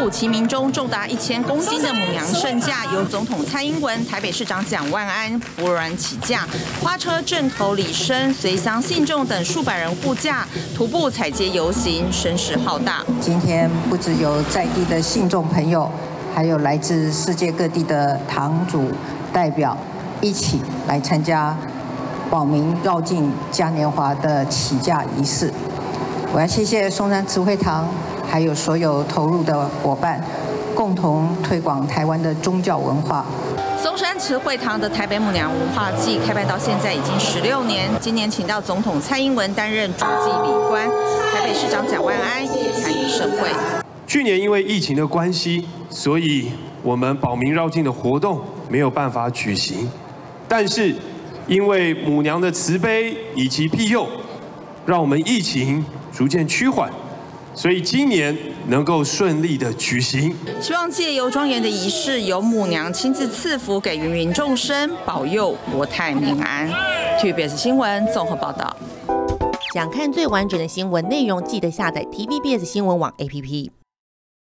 埔其民中重达1000公斤的母娘圣驾，由总统蔡英文、台北市长蒋万安服软起驾，花车阵头礼生，随乡信众等数百人护驾，徒步踩街游行，声势浩大。 今天不只有在地的信众朋友，还有来自世界各地的堂主代表一起来参加保民绕境嘉年华的起驾仪式。我要谢谢松山慈惠堂，还有所有投入的伙伴，共同推广台湾的宗教文化。 松山慈惠堂的台北母娘文化祭开办到现在已经16年，今年请到总统蔡英文担任主祭礼官，台北市长蒋万安也参与盛会。 去年因为疫情的关系，所以我们保民绕境的活动没有办法举行，但是因为母娘的慈悲以及庇佑，让我们疫情逐渐趋缓，所以今年能够顺利的举行。 希望借由庄严的仪式，由母娘亲自赐福给芸芸众生，保佑国泰民安。TVBS 新闻综合报道。 想看最完整的新闻内容，记得下载 TVBS 新闻网 APP。